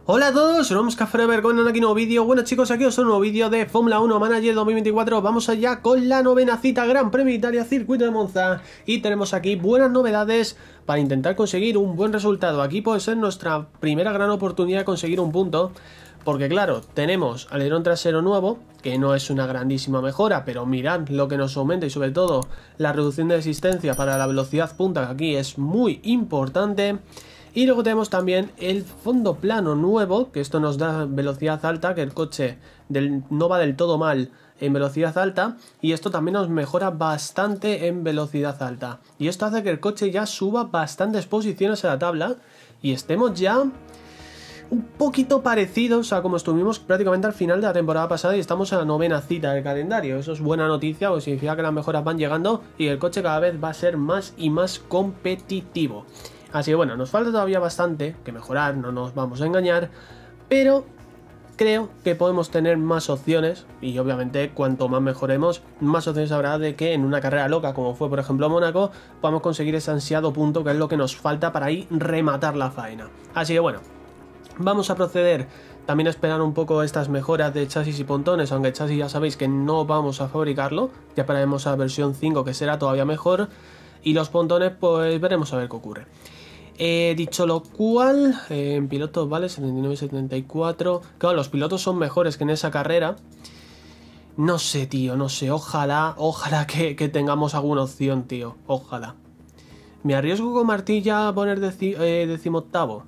Hola a todos, somos Forever con aquí nuevo vídeo. Bueno chicos, aquí os un nuevo vídeo de Fórmula 1 Manager 2024. Vamos allá con la novena cita Gran Premio de Italia, Circuito de Monza. Y tenemos aquí buenas novedades para intentar conseguir un buen resultado. Aquí puede ser nuestra primera gran oportunidad de conseguir un punto. Porque claro, tenemos alerón trasero nuevo, que no es una grandísima mejora, pero mirad lo que nos aumenta y sobre todo la reducción de resistencia para la velocidad punta, que aquí es muy importante. Y luego tenemos también el fondo plano nuevo, que esto nos da velocidad alta, que el coche no va del todo mal en velocidad alta. Y esto también nos mejora bastante en velocidad alta. Y esto hace que el coche ya suba bastantes posiciones en la tabla y estemos ya un poquito parecidos a como estuvimos prácticamente al final de la temporada pasada y estamos en la novena cita del calendario. Eso es buena noticia, pues significa que las mejoras van llegando y el coche cada vez va a ser más y más competitivo. Así que bueno, nos falta todavía bastante que mejorar, no nos vamos a engañar, pero creo que podemos tener más opciones y obviamente cuanto más mejoremos, más opciones habrá de que en una carrera loca como fue por ejemplo Mónaco, podamos conseguir ese ansiado punto que es lo que nos falta para ahí rematar la faena. Así que bueno, vamos a proceder también a esperar un poco estas mejoras de chasis y pontones, aunque el chasis ya sabéis que no vamos a fabricarlo, ya esperaremos a la versión 5 que será todavía mejor, y los pontones pues veremos a ver qué ocurre. Dicho lo cual, en pilotos vale 79-74, claro, los pilotos son mejores que en esa carrera. No sé, tío, no sé, ojalá que tengamos alguna opción, tío, ojalá. ¿Me arriesgo con Martilla a poner decimoctavo?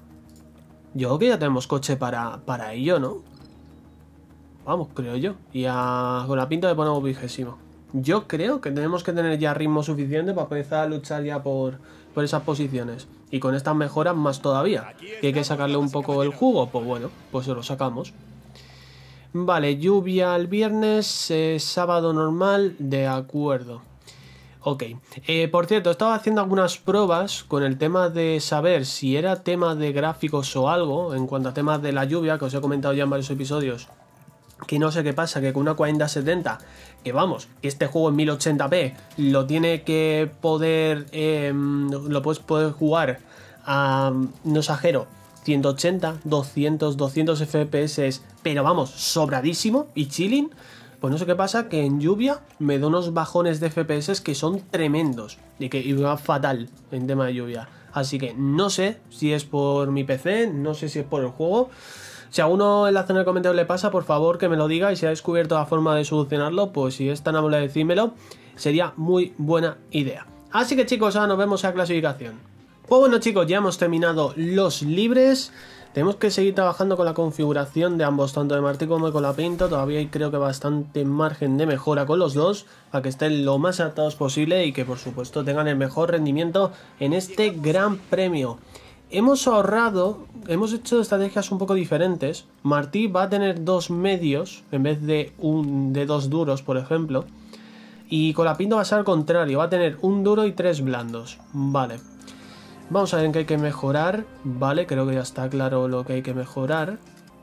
Yo creo que ya tenemos coche para ello, ¿no? Vamos, creo yo. Y con la pinta le ponemos 20º. Yo creo que tenemos que tener ya ritmo suficiente para empezar a luchar ya por esas posiciones. Y con estas mejoras más todavía. Que hay que sacarle un poco el jugo. Pues bueno, pues se lo sacamos. Vale, lluvia el viernes, sábado normal, de acuerdo. Ok, por cierto, estaba haciendo algunas pruebas con el tema de saber si era tema de gráficos o algo, en cuanto a temas de la lluvia, que os he comentado ya en varios episodios, que no sé qué pasa, que con una 4070, que vamos, que este juego en 1080p lo tiene que poder, lo puedes poder jugar a, no exagero, 180, 200 FPS, pero vamos, sobradísimo y chilling. Pues no sé qué pasa, que en lluvia me da unos bajones de FPS que son tremendos y va fatal en tema de lluvia. Así que no sé si es por mi PC, no sé si es por el juego. Si a uno en la zona de comentarios le pasa, por favor que me lo diga, y si ha descubierto la forma de solucionarlo, pues si es tan amable de decírmelo, sería muy buena idea. Así que chicos, ahora nos vemos en la clasificación. Pues bueno chicos, ya hemos terminado los libres. Tenemos que seguir trabajando con la configuración de ambos, tanto de Martí como de Colapinto. Todavía hay creo que bastante margen de mejora con los dos, para que estén lo más adaptados posible y que por supuesto tengan el mejor rendimiento en este gran premio. Hemos ahorrado, hemos hecho estrategias un poco diferentes. Martí va a tener dos medios en vez de dos duros, por ejemplo. Y Colapinto va a ser al contrario, va a tener un duro y tres blandos. Vale. Vamos a ver en qué hay que mejorar. Vale, creo que ya está claro lo que hay que mejorar.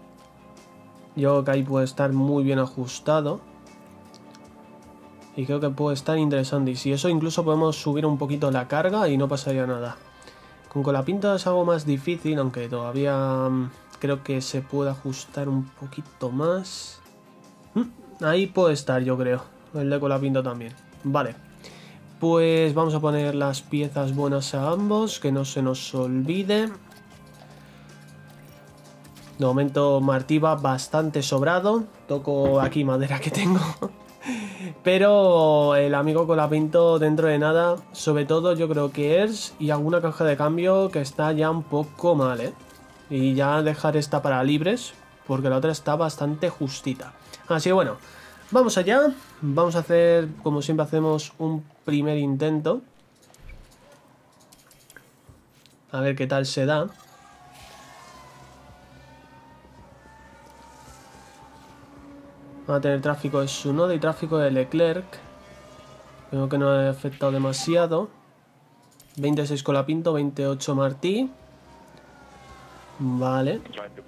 Yo creo que ahí puede estar muy bien ajustado. Y creo que puede estar interesante. Y si eso incluso podemos subir un poquito la carga y no pasaría nada. Con Colapinto es algo más difícil, aunque todavía creo que se puede ajustar un poquito más. Ahí puede estar, yo creo. El de Colapinto también. Vale. Pues vamos a poner las piezas buenas a ambos, que no se nos olvide. De momento Martí va bastante sobrado. Toco aquí madera que tengo. Pero el amigo Colapinto dentro de nada, sobre todo yo creo que es, y alguna caja de cambio que está ya un poco mal, ¿eh? Y ya dejar esta para libres, porque la otra está bastante justita. Así que bueno, vamos allá. Vamos a hacer, como siempre hacemos, un primer intento. A ver qué tal se da. Va a tener tráfico de Tsunoda y tráfico de Leclerc. Creo que no ha afectado demasiado. 26 Colapinto, 28 Martí. Vale.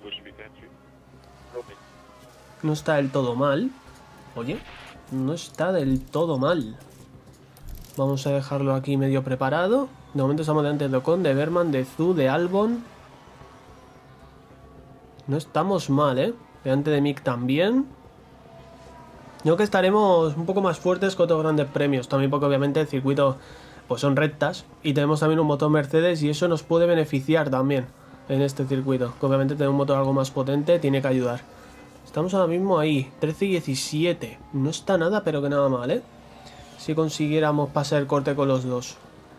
No está del todo mal. Oye, no está del todo mal. Vamos a dejarlo aquí medio preparado. De momento estamos delante de Ocon, de Berman, de Zhu, de Albon. No estamos mal, ¿eh? Delante de Mick también. Yo creo que estaremos un poco más fuertes que otros grandes premios. También porque obviamente el circuito pues son rectas. Y tenemos también un motor Mercedes y eso nos puede beneficiar también en este circuito. Que obviamente tener un motor algo más potente tiene que ayudar. Estamos ahora mismo ahí, 13 y 17. No está nada, pero que nada mal, ¿eh? Si consiguiéramos pasar el corte con los dos.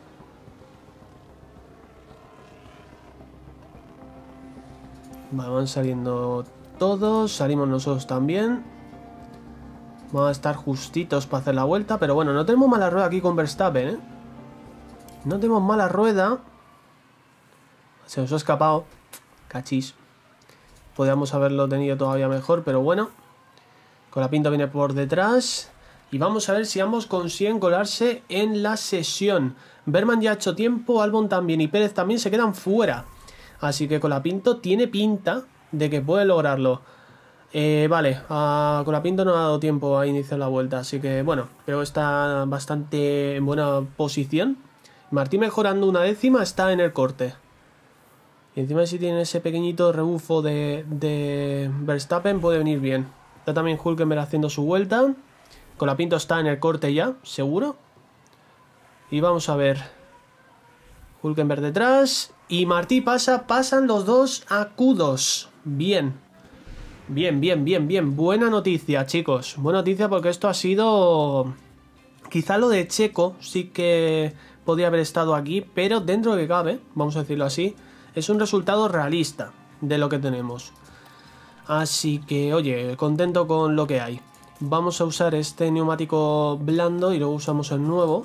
Vale, van saliendo todos. Salimos nosotros también. Vamos a estar justitos para hacer la vuelta. Pero bueno, no tenemos mala rueda aquí con Verstappen, ¿eh? No tenemos mala rueda. Se nos ha escapado. Cachis. Podríamos haberlo tenido todavía mejor, pero bueno. Colapinto viene por detrás. Y vamos a ver si ambos consiguen colarse en la sesión. Berman ya ha hecho tiempo, Albon también y Pérez también se quedan fuera. Así que Colapinto tiene pinta de que puede lograrlo. Vale, a Colapinto no ha dado tiempo a iniciar la vuelta. Así que bueno, creo que está bastante en buena posición. Martín mejorando una décima, está en el corte. Y encima si tiene ese pequeñito rebufo de Verstappen puede venir bien. Está también Hülkenberg haciendo su vuelta. Colapinto está en el corte ya, seguro. Y vamos a ver. Hülkenberg detrás. Y Martí pasan los dos a Q2. Bien. Bien. Buena noticia, chicos. Buena noticia porque esto ha sido... Quizá lo de Checo sí que podía haber estado aquí, pero dentro de que cabe, vamos a decirlo así, es un resultado realista de lo que tenemos. Así que, oye, contento con lo que hay. Vamos a usar este neumático blando y luego usamos el nuevo.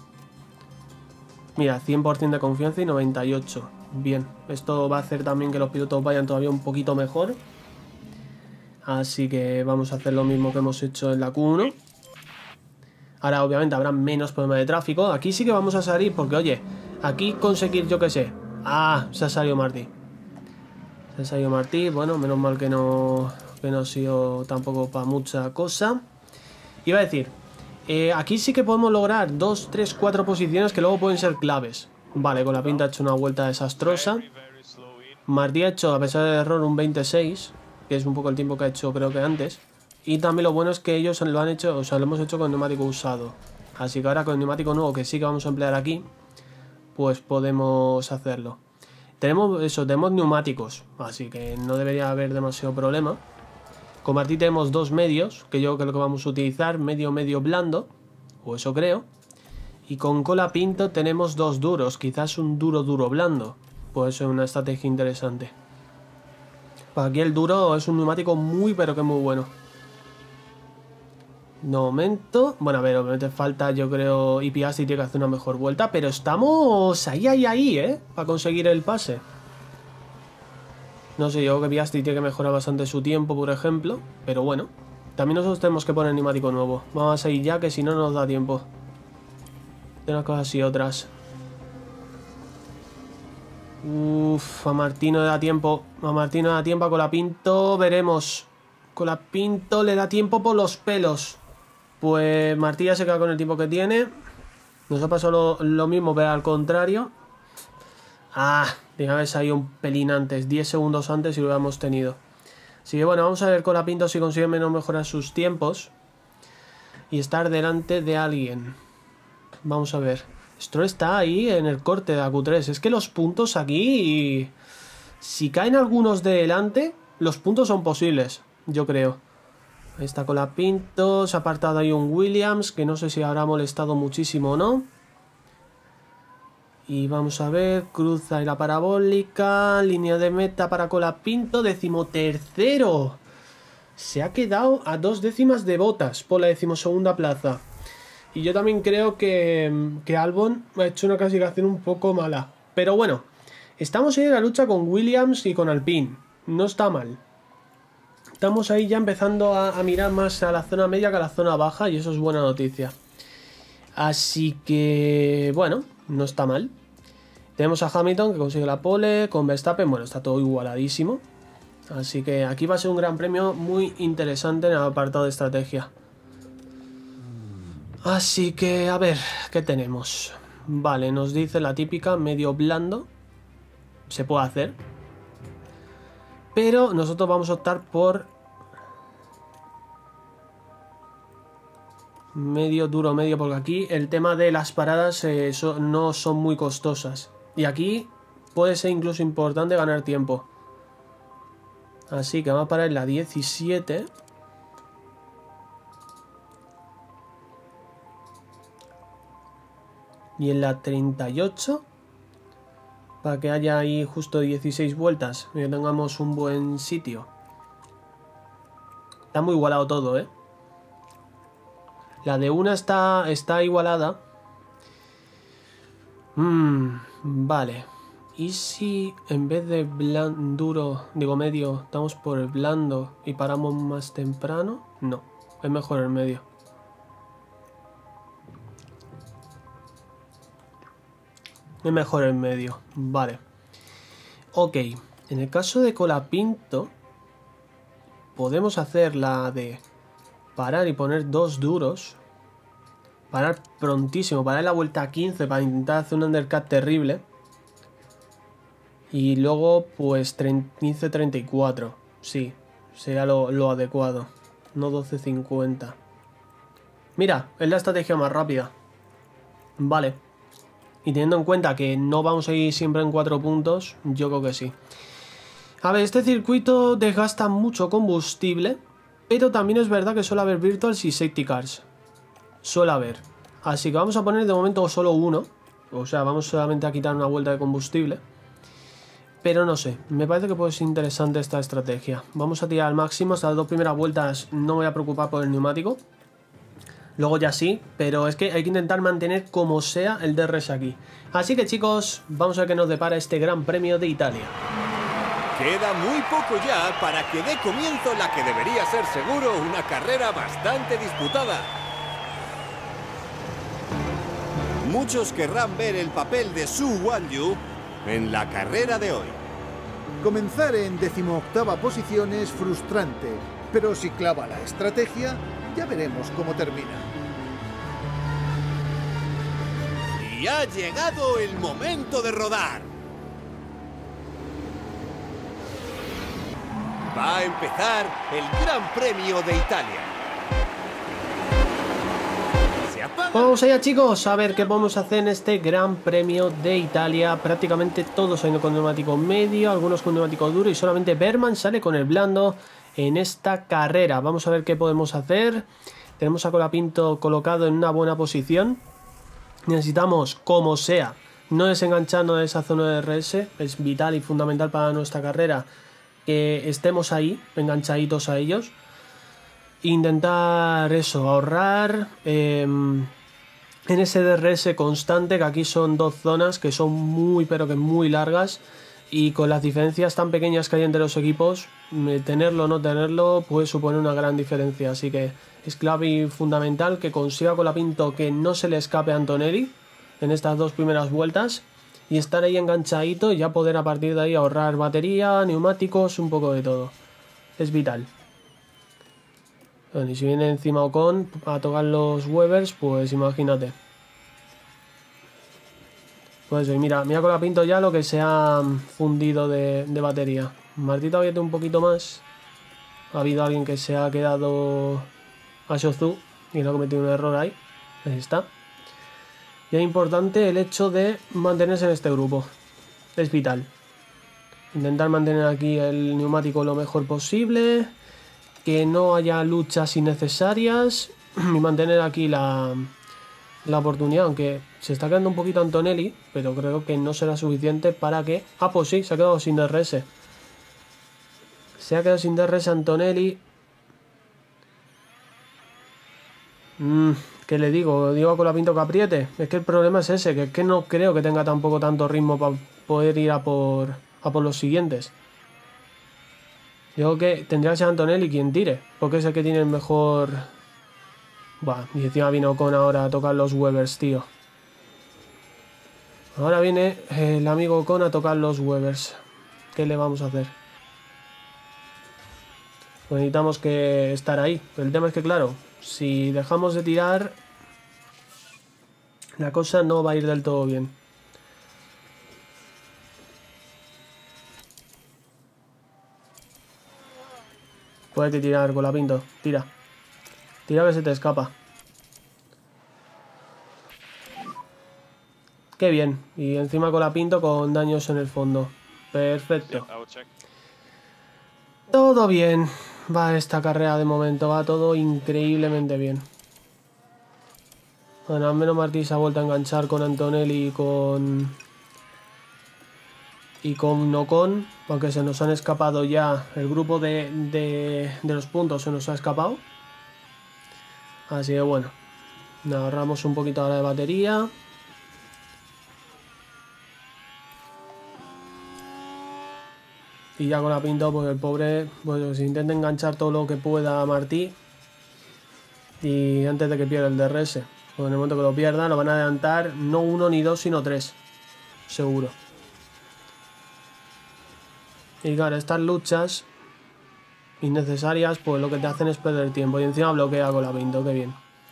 Mira, 100% de confianza y 98%. Bien, esto va a hacer también que los pilotos vayan todavía un poquito mejor. Así que vamos a hacer lo mismo que hemos hecho en la Q1. Ahora obviamente habrá menos problemas de tráfico. Aquí sí que vamos a salir porque, oye, aquí conseguir, yo qué sé. Ah, se ha salido Martí. Bueno, menos mal que no ha sido tampoco para mucha cosa. Iba a decir, aquí sí que podemos lograr 2, 3, 4 posiciones que luego pueden ser claves. Vale, Colapinto ha hecho una vuelta desastrosa. Martí ha hecho, a pesar del error, un 26, que es un poco el tiempo que ha hecho creo que antes. Y también lo bueno es que ellos lo han hecho, o sea, lo hemos hecho con neumático usado. Así que ahora con el neumático nuevo, que sí que vamos a emplear aquí, pues podemos hacerlo. Tenemos neumáticos, así que no debería haber demasiado problema. Con Martí tenemos dos medios, que yo creo que vamos a utilizar, medio blando, o eso creo. Y con Colapinto tenemos dos duros, quizás un duro blando. Pues es una estrategia interesante. Para aquí el duro es un neumático muy pero que muy bueno. De momento, bueno, a ver, obviamente falta, yo creo, y Piastri tiene que hacer una mejor vuelta, pero estamos ahí, para conseguir el pase. No sé, yo creo que Piastri tiene que mejorar bastante su tiempo, por ejemplo, pero bueno, también nosotros tenemos que poner neumático nuevo. Vamos a ir ya, que si no nos da tiempo de unas cosas y otras. Uff, a Martín no le da tiempo. A Colapinto veremos. Colapinto le da tiempo por los pelos. Pues Martí ya se queda con el tiempo que tiene. Nos ha pasado lo mismo, pero al contrario. Ah, digamos ahí un pelín antes, 10 segundos antes y lo hubiéramos tenido. Así que bueno, vamos a ver Colapinto si consigue mejorar sus tiempos y estar delante de alguien. Vamos a ver. Stroll está ahí en el corte de la Q3. Es que los puntos aquí, si caen algunos de delante, los puntos son posibles, yo creo. Ahí está Colapinto, se ha apartado ahí un Williams, que no sé si habrá molestado muchísimo o no. Y vamos a ver, cruza ahí la parabólica, línea de meta para Colapinto, 13º. Se ha quedado a 2 décimas de Bottas por la 12ª plaza. Y yo también creo que Albon ha hecho una clasificación un poco mala. Pero bueno, estamos ahí en la lucha con Williams y con Alpine. No está mal. Estamos ahí ya empezando a mirar más a la zona media que a la zona baja y eso es buena noticia. Así que, bueno, no está mal. Tenemos a Hamilton que consigue la pole, con Verstappen, bueno, está todo igualadísimo. Así que aquí va a ser un gran premio muy interesante en el apartado de estrategia. Así que, a ver, ¿qué tenemos? Vale, nos dice la típica medio blando. Se puede hacer. Pero nosotros vamos a optar por medio, duro, medio, porque aquí el tema de las paradas no son muy costosas. Y aquí puede ser incluso importante ganar tiempo. Así que vamos a parar en la 17. Y en la 38. Para que haya ahí justo 16 vueltas. Y que tengamos un buen sitio. Está muy igualado todo, ¿eh? La de una está igualada. Vale. ¿Y si en vez de duro, digo medio, estamos por el blando y paramos más temprano? No, es mejor el medio. Es mejor el medio, vale. Ok, en el caso de Colapinto, podemos hacer la de parar y poner 2 duros. Parar prontísimo, parar la vuelta a 15 para intentar hacer un undercut terrible. Y luego pues 15-34. Sí, sería lo adecuado. No 12-50. Mira, es la estrategia más rápida. Vale. Y teniendo en cuenta que no vamos a ir siempre en 4 puntos, yo creo que sí. A ver, este circuito desgasta mucho combustible, pero también es verdad que suele haber virtuals y safety cars. Suele haber. Así que vamos a poner de momento solo uno. O sea, vamos solamente a quitar una vuelta de combustible. Pero no sé, me parece que puede ser interesante esta estrategia. Vamos a tirar al máximo. Hasta las 2 primeras vueltas no me voy a preocupar por el neumático. Luego ya sí, pero es que hay que intentar mantener como sea el DRS aquí. Así que chicos, vamos a ver qué nos depara este Gran Premio de Italia. Queda muy poco ya para que dé comienzo la que debería ser seguro una carrera bastante disputada. Muchos querrán ver el papel de Zhou Guanyu en la carrera de hoy. Comenzar en 18ª posición es frustrante, pero si clava la estrategia, ya veremos cómo termina. Y ha llegado el momento de rodar. Va a empezar el Gran Premio de Italia. Vamos allá chicos, a ver qué podemos hacer en este Gran Premio de Italia. Prácticamente todos salen con neumático medio, algunos con neumático duro y solamente Berman sale con el blando en esta carrera. Vamos a ver qué podemos hacer. Tenemos a Colapinto colocado en una buena posición. Necesitamos, como sea, no desengancharnos de esa zona de RS. Es vital y fundamental para nuestra carrera que estemos ahí, enganchaditos a ellos. Intentar eso, ahorrar en ese DRS constante, que aquí son 2 zonas que son muy pero que muy largas, y con las diferencias tan pequeñas que hay entre los equipos, tenerlo o no tenerlo puede suponer una gran diferencia. Así que es clave y fundamental que consiga Colapinto que no se le escape a Antonelli en estas 2 primeras vueltas y estar ahí enganchadito y ya poder a partir de ahí ahorrar batería, neumáticos, un poco de todo. Es vital. Bueno, y si viene encima Ocon a tocar los Webers, pues imagínate. Pues mira Colapinto ya lo que se ha fundido de batería. Martita había un poquito más. Ha habido alguien que se ha quedado a Shozu y no ha cometido un error ahí. Ahí está. Y es importante el hecho de mantenerse en este grupo. Es vital. Intentar mantener aquí el neumático lo mejor posible. Que no haya luchas innecesarias. Y mantener aquí la oportunidad. Aunque se está quedando un poquito Antonelli. Pero creo que no será suficiente para que... Ah, pues sí, se ha quedado sin DRS. Se ha quedado sin DRS Antonelli. ¿Qué le digo? Digo a Colapinto que apriete. Es que el problema es ese, que es que no creo que tenga tampoco tanto ritmo para poder ir a por los siguientes. Yo creo que tendría que ser Antonelli quien tire, porque es el que tiene el mejor... Buah, y encima vino Ocon ahora a tocar los Webers, tío. Ahora viene el amigo Ocon a tocar los Webers. ¿Qué le vamos a hacer? Pues necesitamos que estar ahí. Pero el tema es que, claro, si dejamos de tirar, la cosa no va a ir del todo bien. Puede que tirar con la pinto. Tira. Tira que se te escapa. Qué bien. Y encima con la pinto con daños en el fondo. Perfecto. Todo bien. Va esta carrera de momento. Va todo increíblemente bien. Bueno, al menos Martí se ha vuelto a enganchar con Antonelli y con Ocon, aunque se nos han escapado ya. El grupo de los puntos se nos ha escapado. Así que bueno, ahorramos un poquito ahora de batería. Y ya con la pinta, pues el pobre, pues se intenta enganchar todo lo que pueda a Martí. Y antes de que pierda el DRS. Pues en el momento que lo pierda, lo van a adelantar no 1 ni 2, sino 3. Seguro. Y claro, estas luchas innecesarias, pues lo que te hacen es perder tiempo. Y encima bloquea con la pinto, qué bien.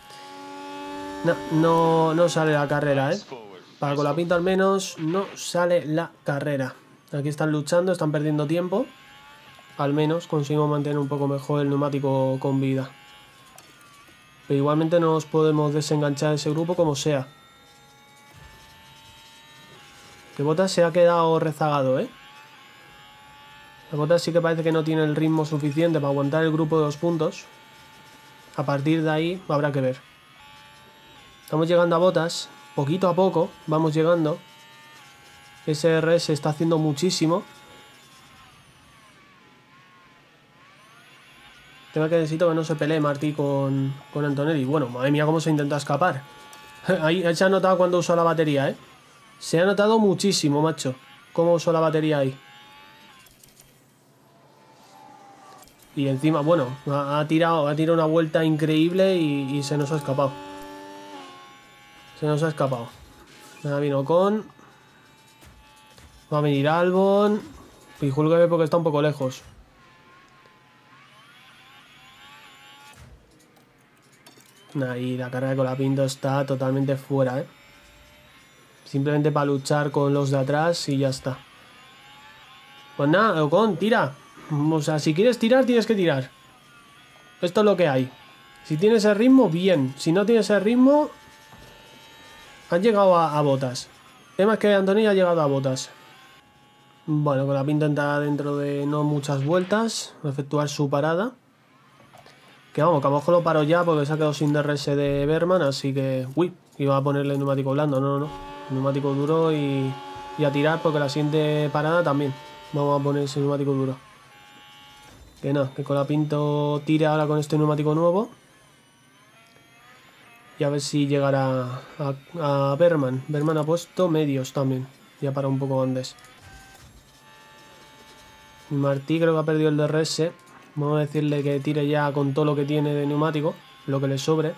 No sale la carrera, ¿eh? Para con la pinto al menos no sale la carrera. Aquí están luchando, están perdiendo tiempo. Al menos conseguimos mantener un poco mejor el neumático con vida. Pero igualmente no nos podemos desenganchar de ese grupo como sea. Que Bottas se ha quedado rezagado, ¿eh? El Bottas sí que parece que no tiene el ritmo suficiente para aguantar el grupo de 2 puntos. A partir de ahí habrá que ver. Estamos llegando a Bottas. Poquito a poco vamos llegando. SR se está haciendo muchísimo. Tema que necesito que no se pelee Martí con Antonelli. Bueno, madre mía cómo se intenta escapar. Ahí se ha notado cuando usó la batería, ¿eh? Se ha notado muchísimo, macho. Cómo usó la batería ahí. Y encima, bueno, ha tirado una vuelta increíble y se nos ha escapado. Se nos ha escapado. Nada, vino con... Va a venir Albon. Y Hulkenberg porque está un poco lejos. Ahí la carrera con la pinto está totalmente fuera, ¿eh? Simplemente para luchar con los de atrás y ya está. Pues nada, Ocon, tira. O sea, si quieres tirar, tienes que tirar. Esto es lo que hay. Si tienes el ritmo, bien. Si no tienes el ritmo... Han llegado a Bottas. El tema es que Antonio ha llegado a Bottas. Bueno, con la pinta entra dentro de no muchas vueltas. Va a efectuar su parada. Que vamos, que a lo mejor lo paro ya porque se ha quedado sin DRS de Berman. Así que... Uy, iba a ponerle neumático blando. No. Neumático duro y a tirar porque la siguiente parada también. Vamos a poner ese neumático duro. Que no, que con la pinto tire ahora con este neumático nuevo. Y a ver si llegará a Berman. Berman ha puesto medios también. Ya para un poco antes. Martí creo que ha perdido el DRS. Vamos a decirle que tire ya con todo lo que tiene de neumático. Lo que le sobre.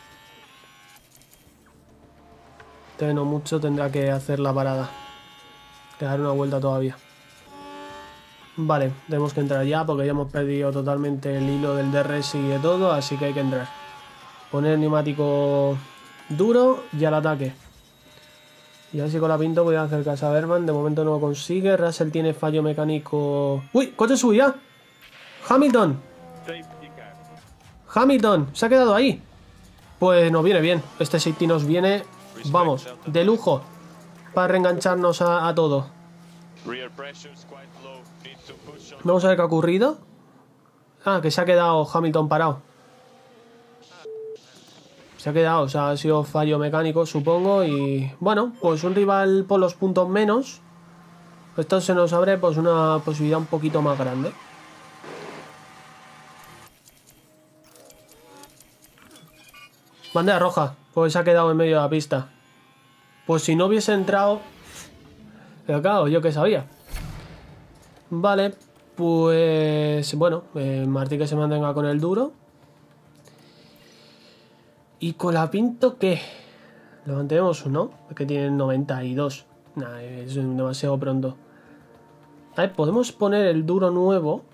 Este no mucho tendrá que hacer la parada. Quedar una vuelta todavía. Vale, tenemos que entrar ya porque ya hemos perdido totalmente el hilo del DRS y de todo, así que hay que entrar. Poner el neumático duro y al ataque. Y así con la pinto voy a acercarse a Berman, de momento no lo consigue. Russell tiene fallo mecánico... ¡Uy! ¡Coche subida! ¡Hamilton! ¡Hamilton! ¡Se ha quedado ahí! Pues nos viene bien. Este safety nos viene, vamos, de lujo. Para reengancharnos a todo. Vamos a ver qué ha ocurrido. Ah, que se ha quedado Hamilton parado. Se ha quedado, o sea, ha sido fallo mecánico, supongo. Y bueno, pues un rival por los puntos menos. Esto se nos abre pues una posibilidad un poquito más grande. Bandera roja, pues se ha quedado en medio de la pista. Pues si no hubiese entrado... Pero claro, yo que sabía. Vale, pues bueno, Martí que se mantenga con el duro. ¿Y con la pinto qué? Lo mantenemos, ¿no? Que tienen 92. Nah, es demasiado pronto. A ver, podemos poner el duro nuevo.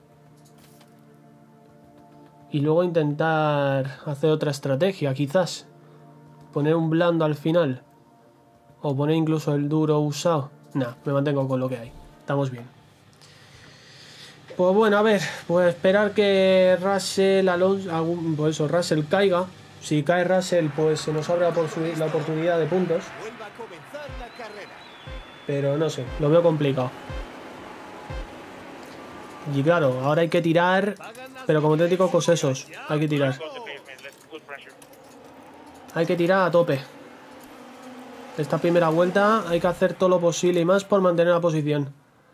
Y luego intentar hacer otra estrategia, quizás. Poner un blando al final. O poner incluso el duro usado. Nah, me mantengo con lo que hay. Estamos bien. Pues bueno, a ver, pues esperar que Russell, pues eso, Russell caiga. Si cae Russell, pues se nos abre la oportunidad de puntos. Vuelva a comenzar la carrera. Pero no sé, lo veo complicado. Y claro, ahora hay que tirar, pero como auténticos cosesos, hay que tirar. Hay que tirar a tope. Esta primera vuelta hay que hacer todo lo posible y más por mantener la posición.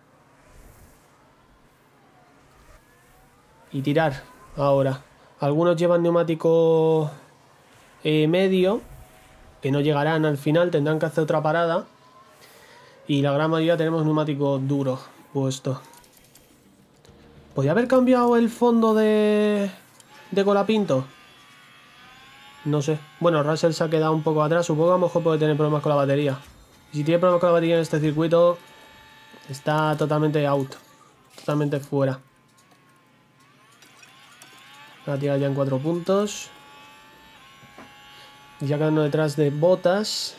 Y tirar ahora. Algunos llevan neumático medio, que no llegarán al final, tendrán que hacer otra parada. Y la gran mayoría tenemos neumático duro puesto. ¿Podría haber cambiado el fondo de Colapinto? No sé. Bueno, Russell se ha quedado un poco atrás. Supongo que a lo mejor puede tener problemas con la batería. Y si tiene problemas con la batería en este circuito, está totalmente out. Totalmente fuera. Va a tirar ya en 4 puntos. Y ya quedando detrás de Bottas.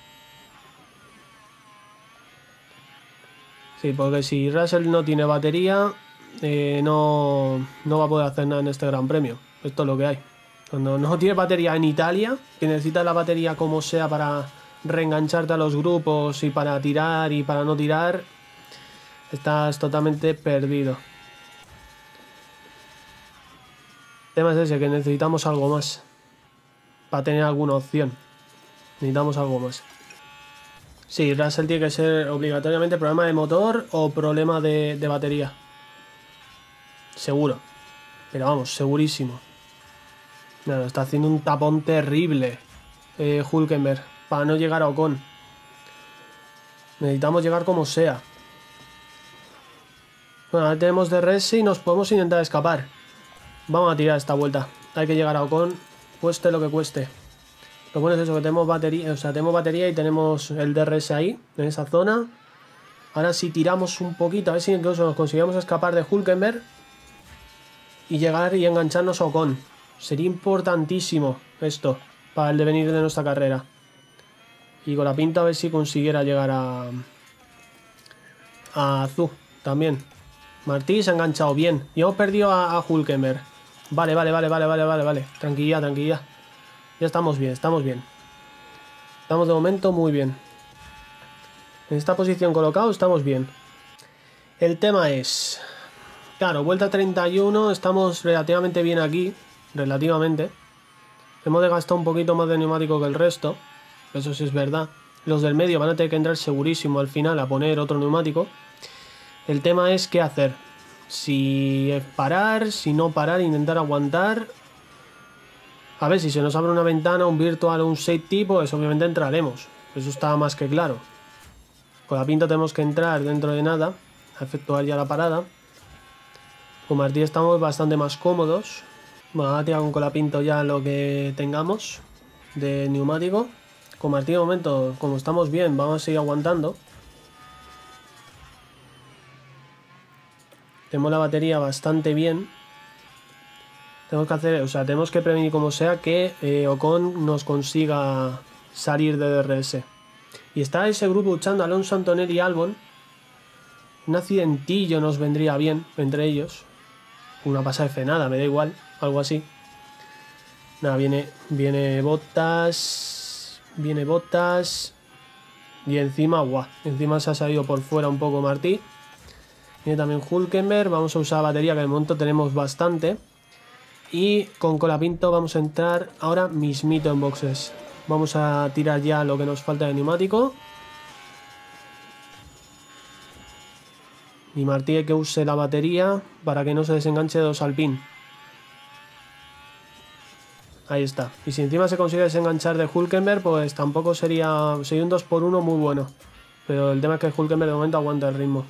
Sí, porque si Russell no tiene batería, no va a poder hacer nada en este Gran Premio. Esto es lo que hay. Cuando no tienes batería en Italia, que necesitas la batería como sea para reengancharte a los grupos y para tirar y para no tirar, estás totalmente perdido. El tema es ese, que necesitamos algo más para tener alguna opción. Necesitamos algo más. Sí, Russell tiene que ser obligatoriamente problema de motor o problema de batería. Seguro. Pero vamos, segurísimo. Claro, está haciendo un tapón terrible Hülkenberg para no llegar a Ocon. Necesitamos llegar como sea. Bueno, ahora tenemos DRS y nos podemos intentar escapar. Vamos a tirar esta vuelta. Hay que llegar a Ocon, cueste lo que cueste. Lo bueno es eso, que tenemos batería, tenemos batería y tenemos el DRS ahí, en esa zona. Ahora si tiramos un poquito, a ver si incluso nos conseguimos escapar de Hülkenberg y llegar y engancharnos a Ocon. Sería importantísimo esto para el devenir de nuestra carrera. Y con la pinta a ver si consiguiera llegar a Zhou también. Martí se ha enganchado bien. Y hemos perdido a Hülkenberg. Vale. Tranquilidad. Ya estamos bien, estamos bien. Estamos de momento muy bien. En esta posición colocado estamos bien. El tema es... Claro, vuelta 31, estamos relativamente bien aquí. Relativamente. Hemos desgastado un poquito más de neumático que el resto. Eso sí es verdad. Los del medio van a tener que entrar segurísimo al final a poner otro neumático. El tema es qué hacer. Si parar, si no parar, intentar aguantar. A ver, si se nos abre una ventana, un virtual o un safety, pues obviamente entraremos. Eso está más que claro. Con la pinta tenemos que entrar dentro de nada, a efectuar ya la parada. Con Martí estamos bastante más cómodos. Bueno, ahora tiramos con la pinta ya lo que tengamos de neumático. Con Martí de momento, como estamos bien, vamos a seguir aguantando. Tenemos la batería bastante bien. Tenemos que hacer, tenemos que prevenir como sea que Ocon nos consiga salir de DRS. Y está ese grupo luchando, Alonso, Antonelli y Albon. Un accidentillo nos vendría bien entre ellos. Una pasada de frenada, me da igual, algo así. Nada, viene Bottas. Viene Bottas. Y encima, encima se ha salido por fuera un poco Martí. Viene también Hülkenberg. Vamos a usar batería, que de momento tenemos bastante. Y con Colapinto vamos a entrar ahora mismito en boxes. Vamos a tirar ya lo que nos falta de neumático. Y Martí que use la batería para que no se desenganche de los Alpine. Ahí está. Y si encima se consigue desenganchar de Hülkenberg, pues tampoco sería un 2x1 muy bueno. Pero el tema es que Hülkenberg de momento aguanta el ritmo.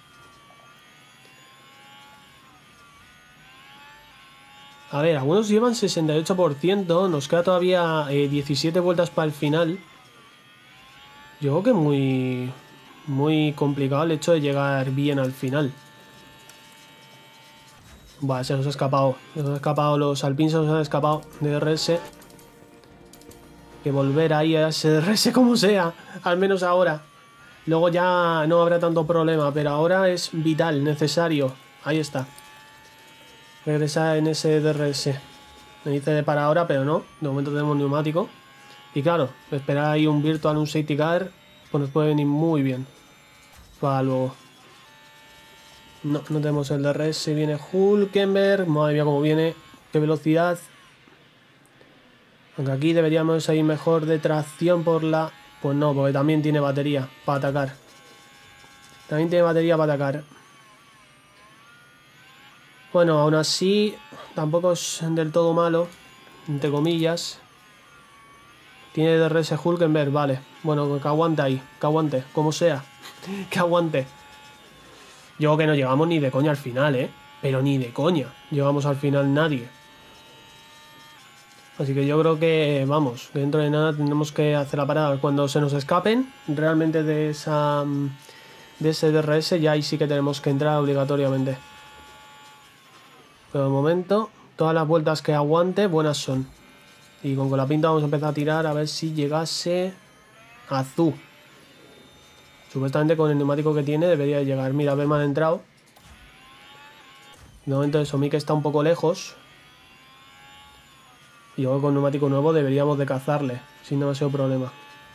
A ver, algunos llevan 68%, nos queda todavía 17 vueltas para el final. Yo creo que muy complicado el hecho de llegar bien al final. Vale, se nos ha escapado. Los Alpine se nos han escapado de DRS. Que volver ahí a ese DRS como sea, al menos ahora. Luego ya no habrá tanto problema, pero ahora es vital, necesario Ahí está. Regresa en ese DRS. Me dice de para ahora, pero no. De momento tenemos neumático. Y claro, esperar ahí un virtual, un safety car, pues nos puede venir muy bien. Para luego. No, no tenemos el DRS. Viene Hülkenberg. Madre mía, cómo viene. Qué velocidad. Aunque aquí deberíamos ir mejor de tracción por la... Pues no, porque también tiene batería para atacar. También tiene batería para atacar. Bueno, aún así, tampoco es del todo malo, entre comillas. Tiene DRS Hülkenberg, vale. Bueno, que aguante ahí, que aguante, como sea. Que aguante. Yo que no llegamos ni de coña al final, ¿eh? Pero ni de coña. Llegamos al final nadie. Así que yo creo que, vamos, que dentro de nada tendremos que hacer la parada. Cuando se nos escapen realmente de ese DRS, ya ahí sí que tenemos que entrar obligatoriamente. Pero de momento, todas las vueltas que aguante, buenas son. Y con la pinta vamos a empezar a tirar a ver si llegase a Azul. Supuestamente con el neumático que tiene debería llegar. Mira, Berman ha entrado. De momento eso, Mick está un poco lejos. Y luego con neumático nuevo deberíamos de cazarle sin demasiado problema.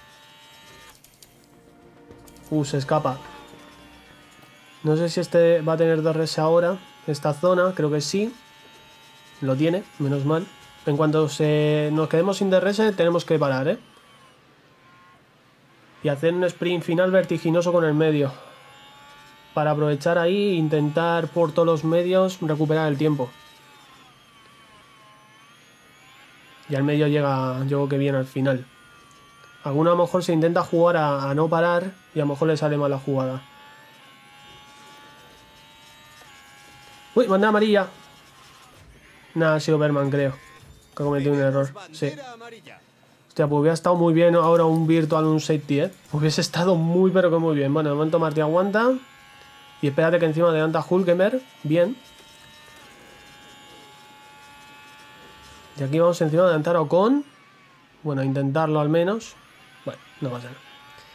Se escapa. No sé si este va a tener DRS ahora. Esta zona, creo que sí. Lo tiene, menos mal. En cuanto nos quedemos sin DRS tenemos que parar, ¿eh? Y hacer un sprint final vertiginoso con el medio. Para aprovechar ahí e intentar por todos los medios recuperar el tiempo. Y al medio llegó que bien al final. Alguno a lo mejor se intenta jugar a no parar y a lo mejor le sale mal la jugada. Uy, bandera amarilla. Nada, ha sido Berman, creo. Que ha cometido un error. Sí. Hostia, pues hubiera estado muy bien ahora un virtual, un safety, ¿eh? Hubiese estado muy, pero que muy bien. Bueno, de momento Martí aguanta. Y espérate que encima adelanta Hülkenberg. Bien. Y aquí vamos encima de adelantar a Ocon. Bueno, a intentarlo al menos. Bueno, no pasa nada.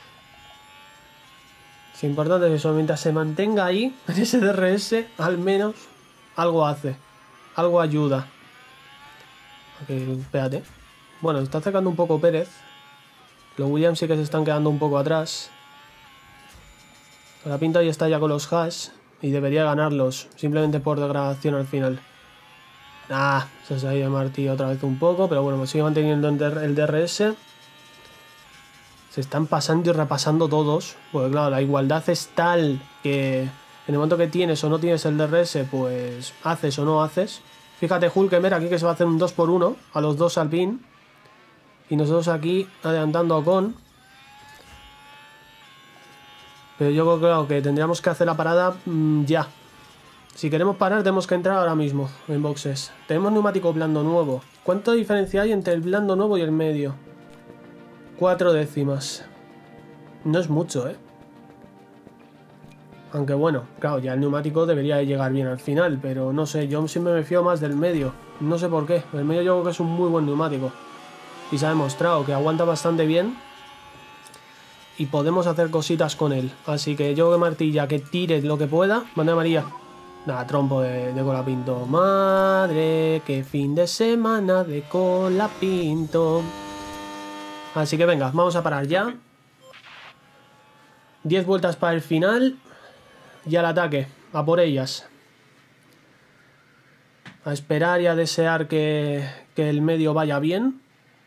Es importante que solamente se mantenga ahí, en ese DRS, al menos algo hace. Algo ayuda. Ok, espérate. Bueno, está acercando un poco Pérez. Los Williams sí que se están quedando un poco atrás. La pinta ya está ya con los Haas. Y debería ganarlos, simplemente por degradación al final. Se ha ido Martí otra vez un poco, pero bueno, me sigue manteniendo el DRS. Se están pasando y repasando todos. Pues claro, la igualdad es tal que en el momento que tienes o no tienes el DRS, pues haces o no haces. Fíjate, Hülkenberg aquí que se va a hacer un 2x1 a los dos Alpine. Y nosotros aquí adelantando a Ocon. Pero yo creo claro, que tendríamos que hacer la parada ya. Si queremos parar tenemos que entrar ahora mismo en boxes. Tenemos neumático blando nuevo. ¿Cuánta diferencia hay entre el blando nuevo y el medio? 4 décimas. No es mucho, ¿eh? Aunque bueno, claro, ya el neumático debería llegar bien al final. Pero no sé, yo siempre me fío más del medio. No sé por qué. El medio yo creo que es un muy buen neumático. Y se ha demostrado que aguanta bastante bien. Y podemos hacer cositas con él. Así que yo que Martilla que tire lo que pueda. Bandera amarilla. Nada, trompo de Colapinto. Madre, qué fin de semana de Colapinto. Así que venga, vamos a parar ya. 10 vueltas para el final. Y al ataque, a por ellas. A esperar y a desear que el medio vaya bien.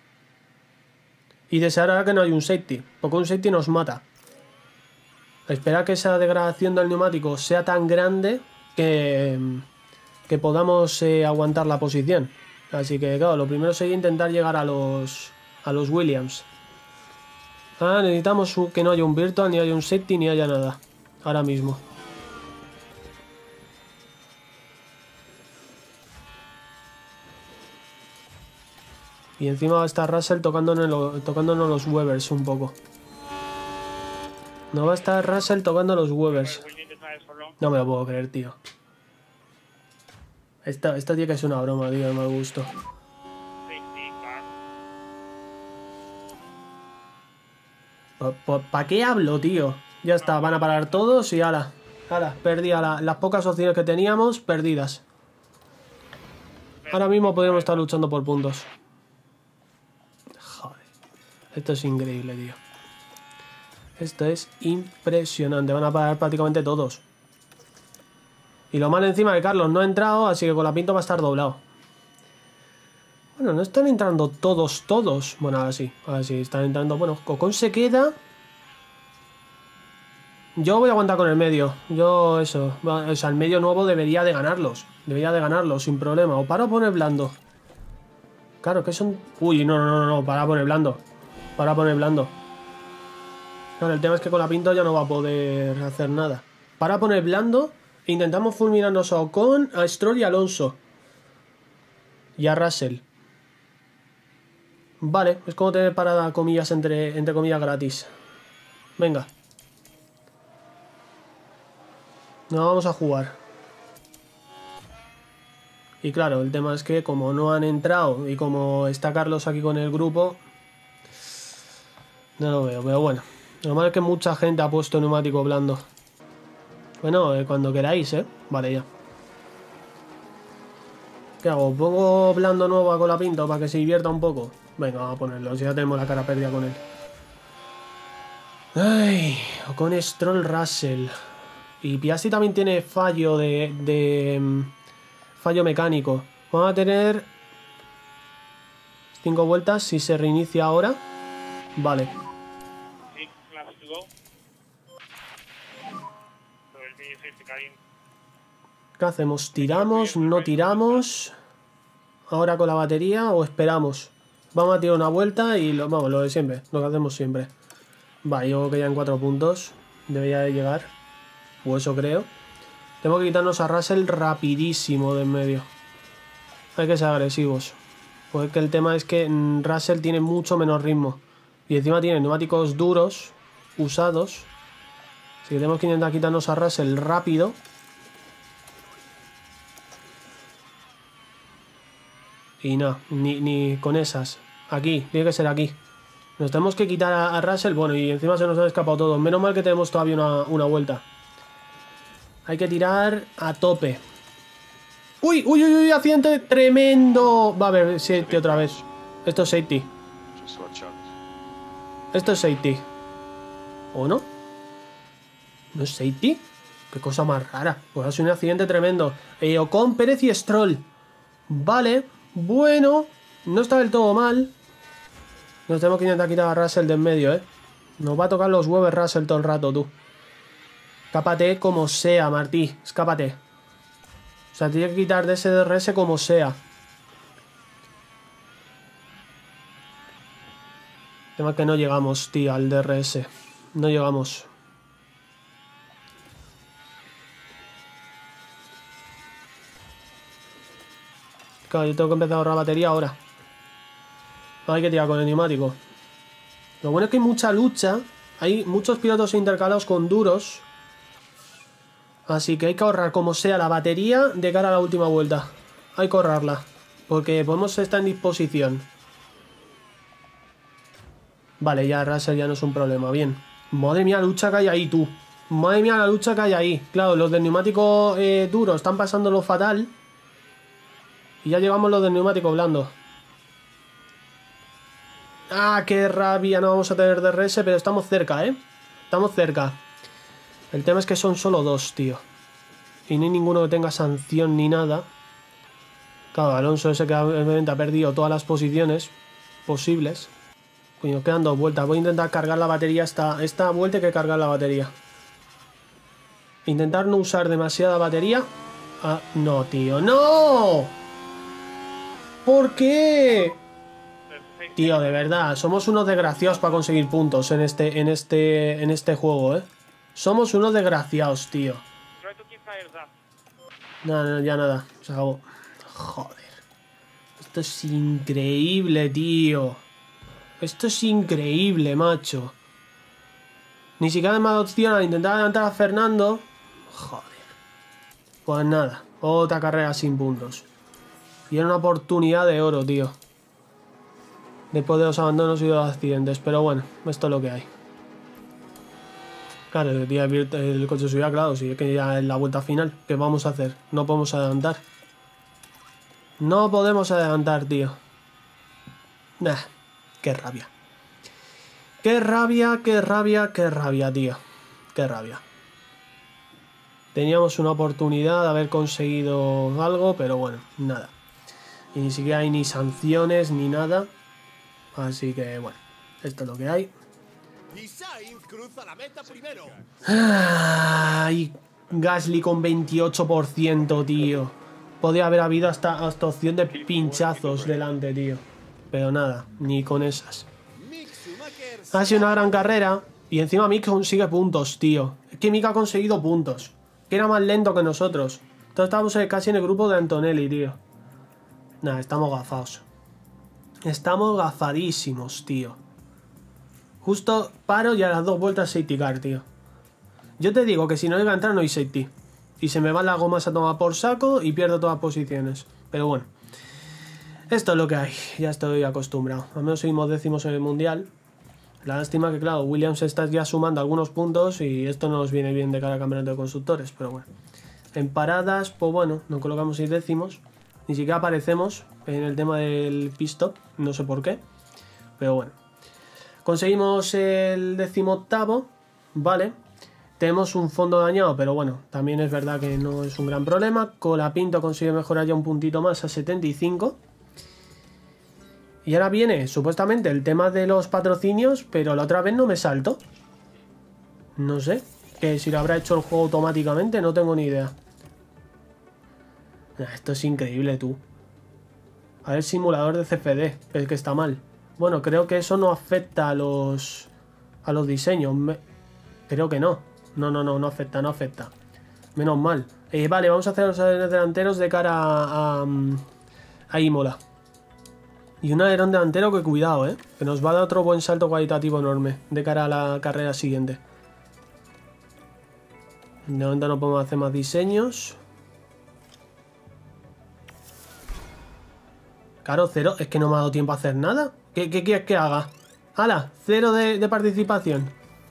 Y desear ahora que no hay un safety, porque un safety nos mata. A esperar que esa degradación del neumático sea tan grande que podamos aguantar la posición. Así que claro, lo primero sería intentar llegar a los Williams. Necesitamos que no haya un virtual, ni haya un safety, ni haya nada. Ahora mismo. Y encima va a estar Russell tocándonos los Webers un poco. No va a estar Russell tocando los Webers. No me lo puedo creer, tío. Esta tiene que es una broma, tío, de mal gusto. ¿Para qué hablo, tío? Ya está, van a parar todos y ala. Ahora, perdida las pocas opciones que teníamos, perdidas. Ahora mismo podríamos estar luchando por puntos. Joder. Esto es increíble, tío. Esto es impresionante. Van a parar prácticamente todos. Y lo malo encima que Carlos no ha entrado, así que con la pinto va a estar doblado. Bueno, no están entrando todos. Bueno, ahora sí están entrando. Bueno, Cocón se queda. Yo voy a aguantar con el medio. O sea, el medio nuevo debería de ganarlos. Sin problema. O para poner blando. Claro, que son... Uy, no, para poner blando. Claro, el tema es que con la pinto ya no va a poder hacer nada. Para poner blando, intentamos fulminarnos a Ocon, a Stroll y a Alonso. Y a Russell. Vale, es como tener parada, comillas, entre comillas, gratis. Venga. No vamos a jugar. Y claro, el tema es que como no han entrado y como está Carlos aquí con el grupo, no lo veo, pero bueno. Lo malo es que mucha gente ha puesto neumático blando. Bueno, cuando queráis, ¿eh? Vale, ya. ¿Qué hago? ¿Pongo blando nuevo a Colapinto para que se divierta un poco? Venga, vamos a ponerlo, si ya tenemos la cara perdida con él. Ay, con Stroll, Russell. Y Piastri también tiene fallo fallo mecánico. Vamos a tener 5 vueltas si se reinicia ahora. Vale. ¿Qué hacemos? ¿Tiramos? ¿No tiramos? ¿Ahora con la batería o esperamos? Vamos a tirar una vuelta y vamos, lo de siempre. Lo que hacemos siempre. Vale, yo creo que ya en 4 puntos debería de llegar. O eso creo. Tengo que quitarnos a Russell rapidísimo de en medio. Hay que ser agresivos. Porque el tema es que Russell tiene mucho menos ritmo. Y encima tiene neumáticos duros, usados. Así que tenemos que intentar quitarnos a Russell rápido. Y no, ni con esas. Aquí, tiene que ser aquí. Nos tenemos que quitar a Russell. Bueno, y encima se nos han escapado todos. Menos mal que tenemos todavía una vuelta. Hay que tirar a tope. ¡Uy, uy, uy, uy! Accidente tremendo. Va a haber safety otra vez. Esto es safety. Esto es safety. ¿O no? ¿No es safety? Qué cosa más rara. Pues ha sido un accidente tremendo. Ocon, Pérez y Stroll. Vale. Bueno. No está del todo mal. Nos tenemos que intentar quitar a Russell de en medio, ¿eh? Nos va a tocar los huevos Russell todo el rato, tú. Escápate como sea, Martí. Escápate. O sea, tiene que quitar de ese DRS como sea. El tema es que no llegamos, tío, al DRS. No llegamos. Claro, yo tengo que empezar a ahorrar batería ahora. Hay que tirar con el neumático. Lo bueno es que hay mucha lucha. Hay muchos pilotos intercalados con duros. Así que hay que ahorrar como sea la batería de cara a la última vuelta. Hay que ahorrarla. Porque podemos estar en disposición. Vale, ya Russell ya no es un problema. Bien. Madre mía la lucha que hay ahí, tú. Madre mía la lucha que hay ahí. Claro, los del neumático duro están pasándolo fatal. Y ya llevamos los del neumático blando. Ah, qué rabia. No vamos a tener DRS, pero estamos cerca, ¿eh? Estamos cerca. El tema es que son solo 2, tío. Y no hay ninguno que tenga sanción ni nada. Claro, Alonso ese que obviamente ha perdido todas las posiciones posibles. Coño, quedan 2 vueltas. Voy a intentar cargar la batería. Esta vuelta hay que cargar la batería. Intentar no usar demasiada batería. Ah, no, tío. ¡No! ¿Por qué? Tío, de verdad. Somos unos desgraciados para conseguir puntos en este juego, ¿eh? Somos unos desgraciados, tío. No, ya nada. Se acabó. Joder. Esto es increíble, tío. Esto es increíble, macho. Ni siquiera me ha dado opción a intentar adelantar a Fernando. Joder. Pues nada. Otra carrera sin puntos. Y era una oportunidad de oro, tío. Después de los abandonos y de los accidentes. Pero bueno, esto es lo que hay. Claro, el coche subía, claro, sí, es que ya es la vuelta final. ¿Qué vamos a hacer? No podemos adelantar. No podemos adelantar, tío. Nah, qué rabia. Qué rabia, qué rabia, qué rabia, tío. Qué rabia. Teníamos una oportunidad de haber conseguido algo, pero bueno, nada. Y ni siquiera hay ni sanciones ni nada. Así que bueno, esto es lo que hay. Y Sainz cruza la meta primero. Ay, Gasly con 28%, tío. Podría haber habido hasta opción de pinchazos delante, tío. Pero nada, ni con esas. Mick Schumacher Ha sido una gran carrera. Y encima Mick consigue puntos, tío. Es que Mick ha conseguido puntos. Que era más lento que nosotros. Entonces estábamos casi en el grupo de Antonelli, tío. Nada, estamos gafados. Estamos gafadísimos, tío. Justo paro y a las 2 vueltas safety car, tío. Yo te digo que si no llega a entrar no hay safety. Y se me van las gomas a tomar por saco y pierdo todas posiciones. Pero bueno. Esto es lo que hay. Ya estoy acostumbrado. Al menos seguimos décimos en el mundial. La lástima que, claro, Williams está ya sumando algunos puntos y esto no nos viene bien de cara al campeonato de constructores. Pero bueno. En paradas, pues bueno, nos colocamos 6 décimos. Ni siquiera aparecemos en el tema del pit stop. No sé por qué. Pero bueno. Conseguimos el 18º. Vale. Tenemos un fondo dañado, pero bueno, también es verdad que no es un gran problema. Colapinto consigue mejorar ya un puntito más a 75. Y ahora viene supuestamente el tema de los patrocinios, pero la otra vez no me salto. No sé, que si lo habrá hecho el juego automáticamente, no tengo ni idea. Esto es increíble, tú. A ver, simulador de CFD, el que está mal. Bueno, creo que eso no afecta a los diseños. Creo que no. No afecta, no afecta. Menos mal. Vale, vamos a hacer los alerones delanteros de cara a Imola. Y un alerón delantero que cuidado, que nos va a dar otro buen salto cualitativo enorme de cara a la carrera siguiente. De momento no podemos hacer más diseños. Claro, 0. Es que no me ha dado tiempo a hacer nada. ¿Qué quieres que haga? ¡Hala! 0 de participación.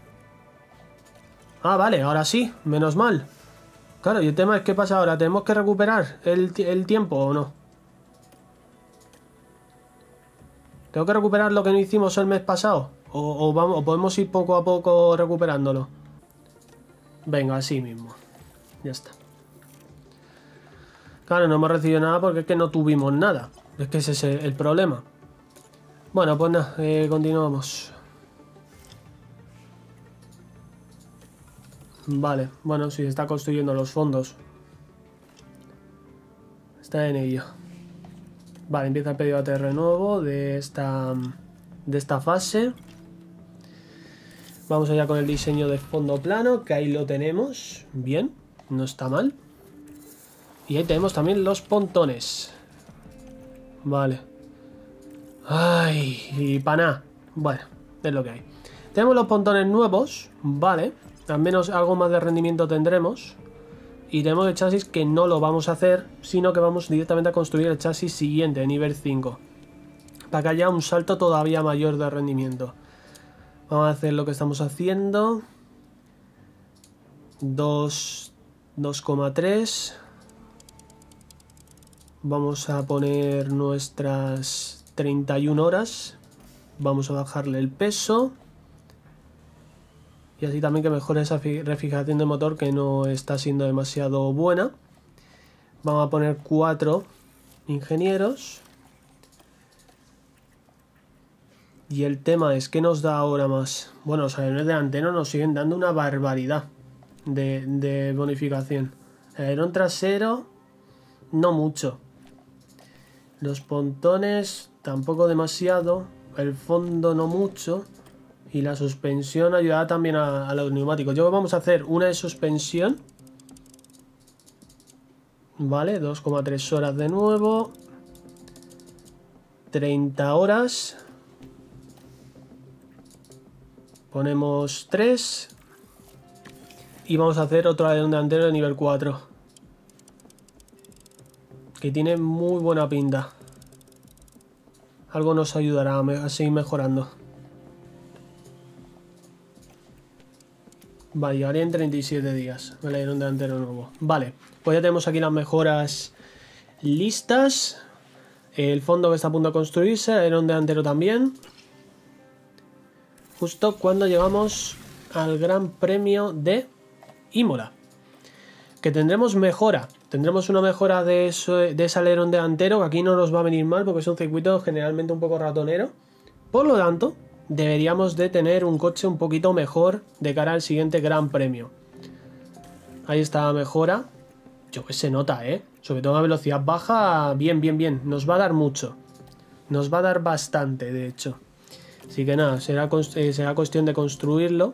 Ah, vale, ahora sí. Menos mal. Claro, y el tema es ¿qué pasa ahora? ¿Tenemos que recuperar el tiempo o no? ¿Tengo que recuperar lo que no hicimos el mes pasado? ¿O podemos ir poco a poco recuperándolo? Venga, así mismo. Ya está. Claro, no hemos recibido nada porque es que no tuvimos nada. Es que ese es el problema. Bueno, pues nada, continuamos. Vale, bueno, sí, está construyendo los fondos. Está en ello. Vale, empieza el pedido ATR nuevo de esta fase. Vamos allá con el diseño de fondo plano, que ahí lo tenemos. Bien, no está mal. Y ahí tenemos también los pontones. Vale. Ay, y paná. Bueno, es lo que hay. Tenemos los pontones nuevos, vale. Al menos algo más de rendimiento tendremos. Y tenemos el chasis que no lo vamos a hacer, sino que vamos directamente a construir el chasis siguiente, de nivel 5. Para que haya un salto todavía mayor de rendimiento. Vamos a hacer lo que estamos haciendo. 2,3. Vamos a poner nuestras 31 horas. Vamos a bajarle el peso. Y así también que mejore esa refrigeración del motor que no está siendo demasiado buena. Vamos a poner 4 ingenieros. Y el tema es, ¿qué nos da ahora más? Bueno, los alerones delanteros nos siguen dando una barbaridad de bonificación. El alerón trasero, no mucho. Los pontones, tampoco demasiado. El fondo, no mucho. Y la suspensión ayudará también a los neumáticos. Yo vamos a hacer una de suspensión. Vale, 2,3 horas de nuevo. 30 horas. Ponemos 3. Y vamos a hacer otro alerón delantero de nivel 4. Que tiene muy buena pinta. Algo nos ayudará a seguir mejorando. Vale, llegaría en 37 días. El alerón delantero nuevo. Vale, pues ya tenemos aquí las mejoras listas. El fondo que está a punto de construirse, el alerón delantero también. Justo cuando llegamos al Gran Premio de Imola. Que tendremos mejora. Tendremos una mejora de ese alerón delantero, que aquí no nos va a venir mal porque es un circuito generalmente un poco ratonero. Por lo tanto, deberíamos de tener un coche un poquito mejor de cara al siguiente Gran Premio. Ahí está la mejora. Yo que se nota, sobre todo a velocidad baja, bien, bien, bien. Nos va a dar mucho. Nos va a dar bastante, de hecho. Así que nada, será cuestión de construirlo.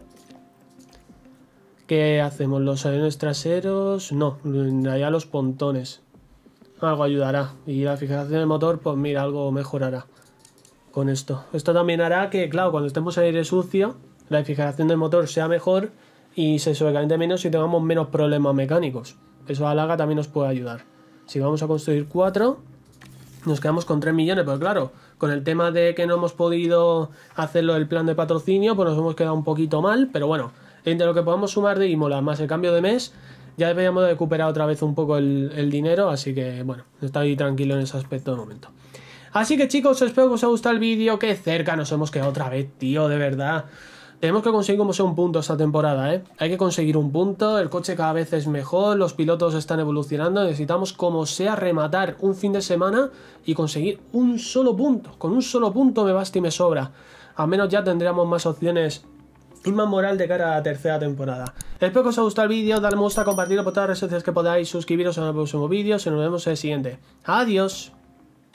¿Qué hacemos? ¿Los aviones traseros? No, allá los pontones. Algo ayudará. Y la fijación del motor, pues mira, algo mejorará con esto. Esto también hará que, claro, cuando estemos en aire sucio, la refrigeración del motor sea mejor y se sobrecaliente menos y tengamos menos problemas mecánicos. Eso a la larga también nos puede ayudar. Si vamos a construir 4, nos quedamos con 3 millones, pero claro, con el tema de que no hemos podido hacerlo el plan de patrocinio, pues nos hemos quedado un poquito mal, pero bueno, entre lo que podamos sumar de Imola más el cambio de mes, ya deberíamos de recuperar otra vez un poco el dinero, así que bueno, estoy tranquilo en ese aspecto de momento. Así que chicos, espero que os haya gustado el vídeo, que cerca nos hemos quedado otra vez, tío, de verdad. Tenemos que conseguir como sea un punto esta temporada, Hay que conseguir un punto, el coche cada vez es mejor, los pilotos están evolucionando, necesitamos como sea rematar un fin de semana y conseguir un solo punto. Con un solo punto me basta y me sobra. Al menos ya tendríamos más opciones y más moral de cara a la tercera temporada. Espero que os haya gustado el vídeo, darle me gusta, compartirlo por todas las redes sociales que podáis, suscribiros a los próximos vídeos y nos vemos en el siguiente. Adiós.